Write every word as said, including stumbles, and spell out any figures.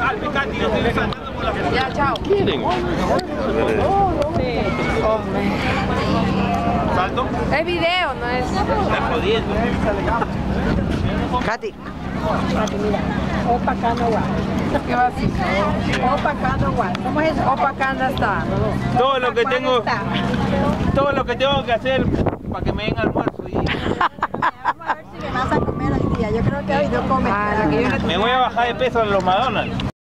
Ya, chao. ¿Quieren? Hombre. ¿Salto? Es video, no es... Está jodiendo. Katy. Katy, mira. Opa Canoa. ¿Qué va a decir? Opa Canoa. ¿Cómo es eso? Opa Canda está. Todo lo que tengo, Está. todo lo que tengo que hacer para que me den almuerzo. Y... Vamos a ver si me vas a comer hoy día. Yo creo que hoy no comes. Ah, lo que yo no- me voy a bajar de peso en los McDonald's.